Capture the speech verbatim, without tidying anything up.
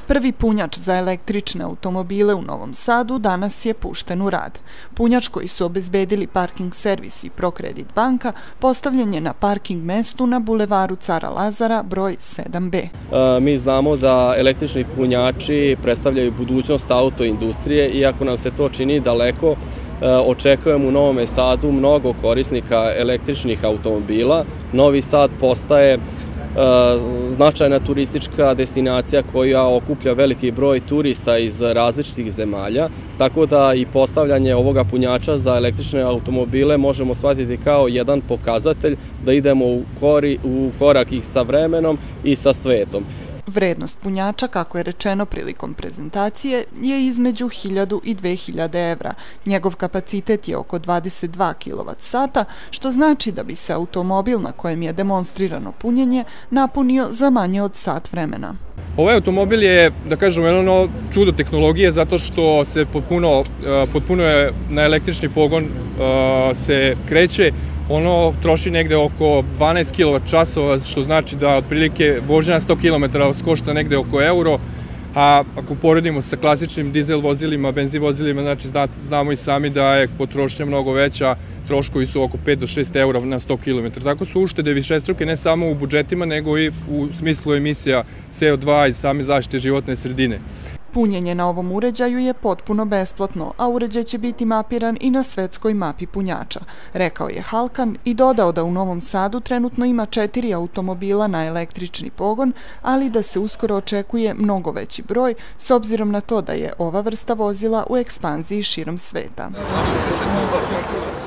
Prvi punjač za električne automobile u Novom Sadu danas je pušten u rad. Punjač koji su obezbedili Parking servis i Prokredit banka postavljen je na parking mestu na bulevaru Cara Lazara broj sedam B. Mi znamo da električni punjači predstavljaju budućnost autoindustrije, iako nam se to čini daleko. Očekujemo u Novom Sadu mnogo korisnika električnih automobila. Novi Sad postaje značajna turistička destinacija koja okuplja veliki broj turista iz različitih zemalja, tako da i postavljanje ovoga punjača za električne automobile možemo shvatiti kao jedan pokazatelj da idemo u korak i sa vremenom i sa svetom. Vrednost punjača, kako je rečeno prilikom prezentacije, je između hiljadu i dve hiljade evra. Njegov kapacitet je oko dvadeset dva kilovat sata, što znači da bi se automobil na kojem je demonstrirano punjenje napunio za manje od sat vremena. Ovaj automobil je, da kažemo, jedno čudo tehnologije zato što se potpuno, potpuno je na električni pogon se kreće. Ono troši negde oko dvanaest kilovat časova, što znači da otprilike vožnja na sto kilometara košta negde oko euro, a ako poredimo sa klasičnim dizel vozilima, benzin vozilima, znači znamo i sami da je potrošnja mnogo veća, troškovi su oko pet do šest eura na sto kilometara. Tako su uštede višestruke ne samo u budžetima, nego i u smislu emisija C O dva i same zaštite životne sredine. Punjenje na ovom uređaju je potpuno besplatno, a uređaj će biti mapiran i na svetskoj mapi punjača, rekao je Halkan i dodao da u Novom Sadu trenutno ima četiri automobila na električni pogon, ali da se uskoro očekuje mnogo veći broj, s obzirom na to da je ova vrsta vozila u ekspanziji širom sveta.